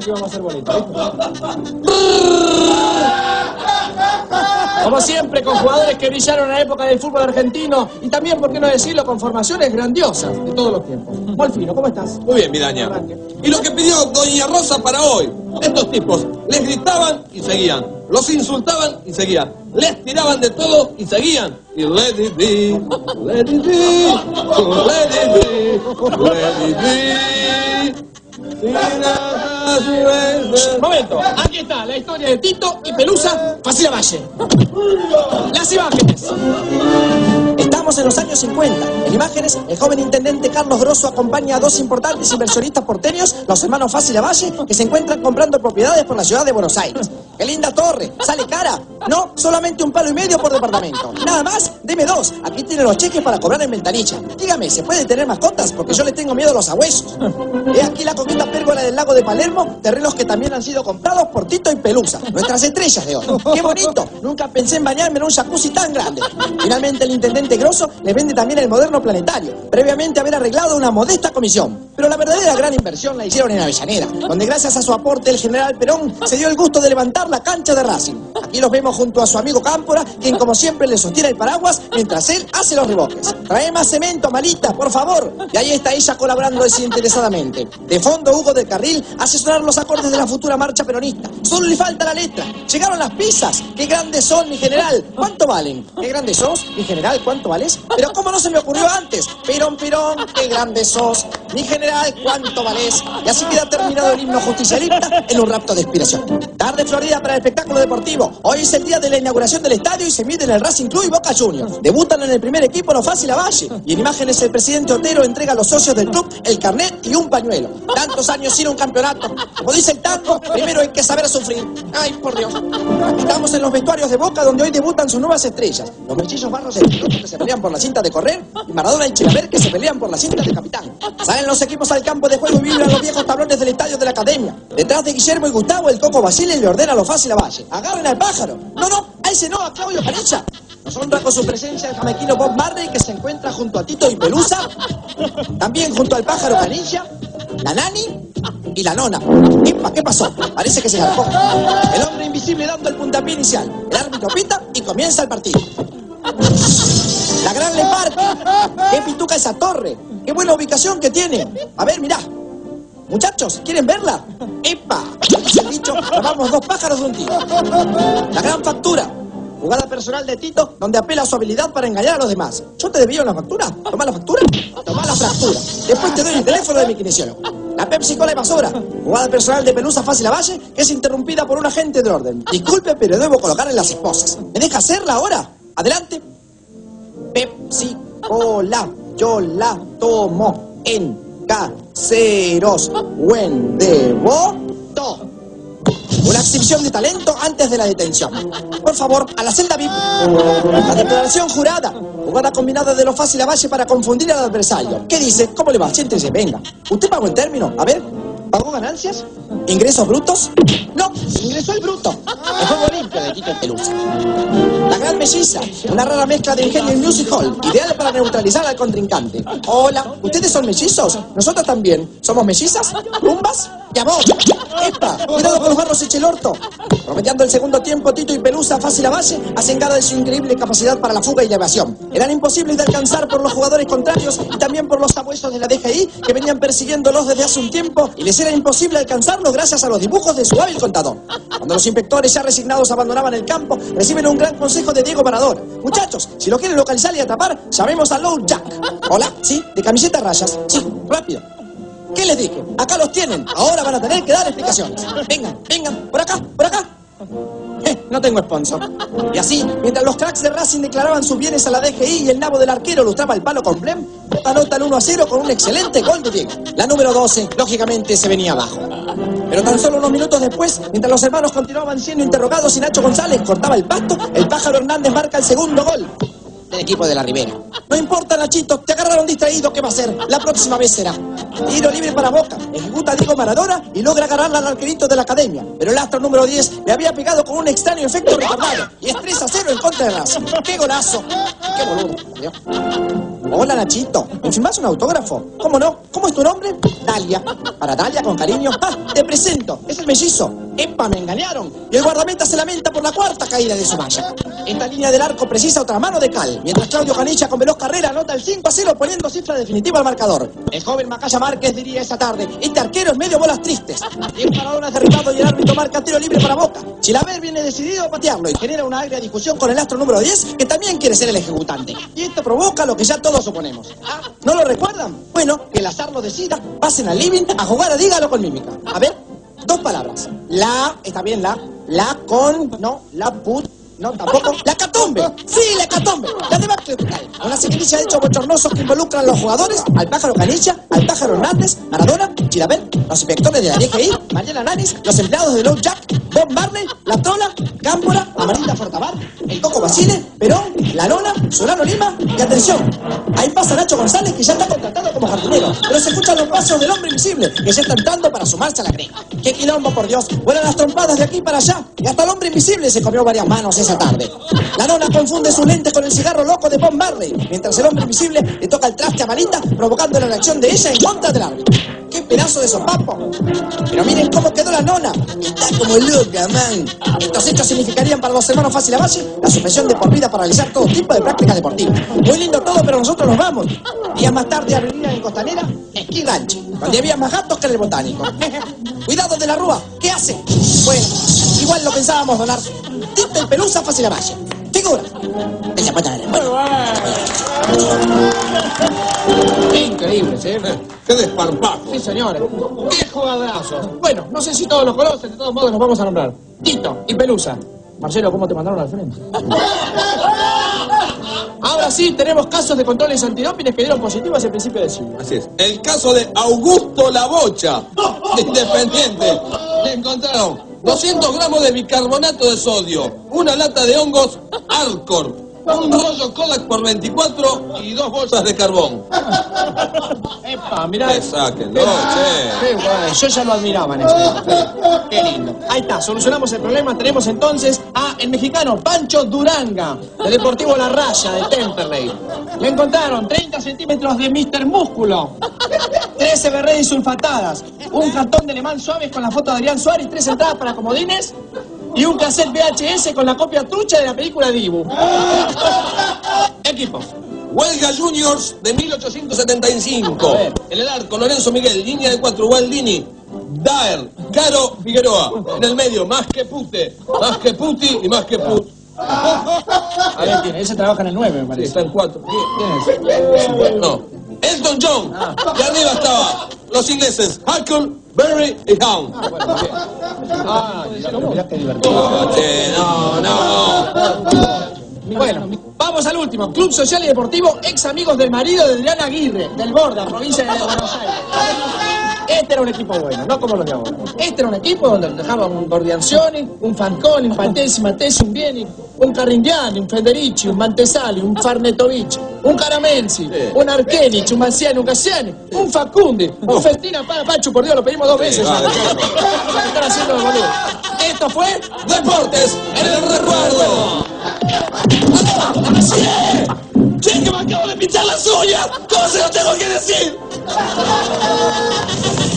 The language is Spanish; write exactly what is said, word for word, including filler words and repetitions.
que vamos a hacer boleta, ¿viste? Como siempre, con jugadores que brillaron en la época del fútbol argentino y también, por qué no decirlo, con formaciones grandiosas de todos los tiempos. Molfino, ¿cómo estás? Muy bien, Midaña. Y lo que pidió Doña Rosa para hoy, estos tipos les gritaban y seguían, los insultaban y seguían, les tiraban de todo y seguían. Y let it be, let it be, let it be, let it be. Momento, aquí está la historia de Tito y Pelusa, Facila Valle. Las imágenes. Estamos en los años cincuenta. En imágenes, el joven intendente Carlos Grosso acompaña a dos importantes inversionistas porteños, los hermanos Facila Valle, que se encuentran comprando propiedades por la ciudad de Buenos Aires. ¡Qué linda torre! ¿Sale cara? No, solamente un palo y medio por departamento. Nada más, deme dos. Aquí tiene los cheques para cobrar en ventanilla. Dígame, ¿se puede tener mascotas? Porque yo le tengo miedo a los agüesos. He aquí la coqueta pérgola del lago de Palermo, terrenos que también han sido comprados por Tito y Pelusa, nuestras estrellas de hoy. ¡Qué bonito! Nunca pensé en bañarme en un jacuzzi tan grande. Finalmente el intendente Grosso le vende también el moderno planetario, previamente haber arreglado una modesta comisión. Pero la verdadera gran inversión la hicieron en Avellaneda, donde gracias a su aporte el general Perón se dio el gusto de levantar la cancha de Racing. Aquí los vemos junto a su amigo Cámpora, quien como siempre le sostiene el paraguas mientras él hace los reboques. Trae más cemento, Malita, por favor. Y ahí está ella colaborando desinteresadamente. De fondo, Hugo del Carril hace sonar los acordes de la futura marcha peronista. Solo le falta la letra. Llegaron las pizzas. ¡Qué grandes son, mi general! ¿Cuánto valen? ¿Qué grandes sos, mi general? ¿Cuánto vales? Pero ¿cómo no se me ocurrió antes? Perón, Perón, qué grandes sos, mi general, ¿cuánto valés? Y así queda terminado el himno justicialista en un rapto de inspiración. Tarde florida para el espectáculo deportivo. Hoy es el día de la inauguración del estadio y se miden el Racing Club y Boca Juniors. Debutan en el primer equipo los Facila Valle. Y en imágenes el presidente Otero entrega a los socios del club el carnet y un pañuelo. Tantos años sin un campeonato. Como dice el tango, primero hay que saber sufrir. Ay, por Dios. Estamos en los vestuarios de Boca, donde hoy debutan sus nuevas estrellas. Los mellizos Barros y Piloto, que se pelean por la cinta de correr, y Maradona y Chilaver, que se pelean por la cinta de capitán. Salen los equipos al campo de juego y vibran los viejos tablones del estadio de la Academia. Detrás de Guillermo y Gustavo, el Coco Basile le ordena a los Facila Valle: agarren al pájaro. No, no, a ese no, a Claudio Canilla. Nos honra con su presencia el jamaiquino Bob Marley, que se encuentra junto a Tito y Pelusa, también junto al pájaro Canilla, la Nani y la Nona. ¡Epa! ¿Qué pasó? Parece que se zarpó. El hombre invisible dando el puntapié inicial. El árbitro pita y comienza el partido. La gran Lepardi. ¡Qué pituca esa torre! ¡Qué buena ubicación que tiene! A ver, mirá. Muchachos, ¿quieren verla? ¡Epa! Dice el dicho, tomamos dos pájaros de un tiro. La gran factura. Jugada personal de Tito, donde apela a su habilidad para engañar a los demás. ¿Yo te debía una factura? ¿Tomá la factura? Tomá la fractura. Después te doy el teléfono de mi kinesiólogo. La Pepsi Cola y basura. Jugada personal de Pelusa Facila Valle, que es interrumpida por un agente de orden. Disculpe, pero debo colocar en las esposas. ¿Me deja hacerla ahora? Adelante. Pepsi Cola, yo la tomo en caseros. Buen devoto. Una exhibición de talento antes de la detención. Por favor, a la celda V I P. La declaración jurada. Jugada combinada de los Facila Valle para confundir al adversario. ¿Qué dice? ¿Cómo le va? Siéntese, venga. ¿Usted pagó en término? A ver. ¿Pagó ganancias? ¿Ingresos brutos? No, ingresó el bruto. El juego limpio de Tito y Pelusa. La gran melliza, una rara mezcla de ingenio y music hall, ideal para neutralizar al contrincante. Hola, ¿ustedes son mellizos? Nosotros también. ¿Somos mellizas? ¿Rumbas? ¡Llamó! ¡Epa! ¡Cuidado con los barros, eche el orto! Promediando el segundo tiempo, Tito y Pelusa Facila Valle hacen gala de su increíble capacidad para la fuga y la evasión. Eran imposibles de alcanzar por los jugadores contrarios y también por los sabuesos de la D G I, que venían persiguiéndolos desde hace un tiempo y les era imposible alcanzarlos gracias a los dibujos de su hábil contador. Cuando los inspectores ya resignados abandonaban el campo, reciben un gran consejo de Diego Maradona. Muchachos, si lo quieren localizar y atrapar, llamemos a Low Jack. Hola, sí, de camiseta a rayas. Sí, rápido. ¿Qué les dije? Acá los tienen. Ahora van a tener que dar explicaciones. Vengan, vengan, por acá, por acá. Eh, no tengo sponsor. Y así, mientras los cracks de Racing declaraban sus bienes a la D G I y el nabo del arquero lustraba el palo con Blem, anota el uno a cero con un excelente gol de Diego. La número doce, lógicamente, se venía abajo. Pero tan solo unos minutos después, mientras los hermanos continuaban siendo interrogados y Nacho González cortaba el pasto, el pájaro Hernández marca el segundo gol del equipo de la Ribera. No importa, Nachito, te agarraron distraído, ¿qué va a ser? La próxima vez será. Tiro libre para Boca, ejecuta a Diego Maradona y logra agarrarla al arquerito de la Academia. Pero el astro número diez le había pegado con un extraño efecto retardado y es tres a cero en contra de Racing. ¡Qué golazo! ¡Qué boludo! Adiós. Hola, Nachito. ¿Me firmás un autógrafo? ¿Cómo no? ¿Cómo es tu nombre? Dalia. Para Dalia, con cariño. ¡Ah! Te presento. Es el mellizo. ¡Epa! Me engañaron. Y el guardameta se lamenta por la cuarta caída de su malla. Esta línea del arco precisa otra mano de cal. Mientras Claudio Canilla con veloz carrera anota el cinco a cero poniendo cifra definitiva al marcador. El joven Macaya Márquez diría esa tarde: este arquero es medio bolas tristes. Diez paradonas derribado y el árbitro marca tiro libre para Boca. Chilaver viene decidido a patearlo y genera una agria discusión con el astro número diez, que también quiere ser el ejecutante. Y esto provoca lo que ya todos suponemos. ¿Ah? ¿No lo recuerdan? Bueno, que el azar lo decida. Pasen al living a jugar a Dígalo con mímica. A ver, dos palabras. La, está bien la, la con, no, la put, no, tampoco. La catombe. Sí, la catombe. La debacle total. Una seguidilla de hechos bochornosos que involucran a los jugadores, al pájaro Canilla, al pájaro Hernández, Maradona, Chilaver, los inspectores de la D G I, Mariela Nanis, los empleados de Low Jack, Bob Marley, La Trola, Cámpora, Amarinda Fortabar, el Coco Basile, Perón, La Nona, Solano Lima y atención, ahí pasa Nacho González, que ya está contratado como jardinero, pero se escuchan los pasos del hombre invisible, que ya está entrando para sumarse a la grega. ¡Qué quilombo, por Dios! Vuelan las trompadas de aquí para allá, y hasta el hombre invisible se comió varias manos esa tarde. La Nona confunde sus lentes con el cigarro loco de Bob Marley, mientras el hombre invisible le toca el traste a Marita, provocando la reacción de ella en contra del árbitro. ¡Qué pedazo de sopapo! Pero miren cómo quedó la Nona. Está como loca, man. Estos hechos significarían para los hermanos Fácil Avalle la suspensión de por vida para realizar todo tipo de prácticas deportivas. Muy lindo todo, pero nosotros nos vamos. Días más tarde abrirían en Costanera Esquí Ranch, donde había más gatos que en el botánico. Cuidado de la rúa. ¿Qué hace? Bueno, igual lo pensábamos donar. Tito y Pelusa Fácil Avalle. Figura. Ella puede tener. Increíble, ¿sí? ¡Qué desparpajo! Sí, señores. ¡Qué jugadorazos! Bueno, no sé si todos los conocen, de todos modos los vamos a nombrar. Tito y Pelusa. Marcelo, ¿cómo te mandaron al frente? Ahora sí, tenemos casos de controles antidopines que dieron positivos al principio del siglo. Así es. El caso de Augusto La Bocha, de Independiente. Le encontraron doscientos gramos de bicarbonato de sodio, una lata de hongos Arcor, un rollo Kodak por veinticuatro y dos bolsas de carbón. Epa, mirá. Que sáquenlo, che. Qué bueno, yo ya lo admiraba en ese. Qué lindo. Ahí está, solucionamos el problema. Tenemos entonces a el mexicano Pancho Duranga, de Deportivo La Raya, de Temperley. Le encontraron treinta centímetros de mister Músculo, trece berredas sulfatadas, un cartón de Le Mans Suaves con la foto de Adrián Suárez y tres entradas para comodines, y un cassette V H S con la copia trucha de la película Dibu. Equipos. Huelga Juniors de mil ochocientos setenta y cinco. En el arco, Lorenzo Miguel. Línea de cuatro, Gualdini. Daer, Caro, Figueroa. En el medio, más que pute. Más que puti y más que put. A ver, tiene. Ese trabaja en el nueve, me Sí, parece. está en cuatro. ¿Quién es? No. Elton John. Y arriba estaba los ingleses, Huckle, Berry y Hound. Ah, mirá qué divertido. No, che, no, no. Bueno, vamos al último. Club Social y Deportivo, ex amigos del marido de Adrián Aguirre, del Borda, provincia de Buenos Aires. Este era un equipo bueno, no como los de ahora. Este era un equipo donde dejaba un Gordianzioni, un Fanconi, un Pantesi, Matesi, un Vieni, un Carringiani, un Federici, un Mantesali, un Farnetovic, un Caramenzi, un Arkenich, un Manciani, un Cassiani, un Facundi, un Festina para Pachu, por Dios, lo pedimos dos veces. vale, ya. Están haciendo los boludos. Esto fue Deportes en el recuerdo. ¡Así es! ¡Che, que me acabo de pinchar las uñas! ¿Cómo se lo tengo que decir?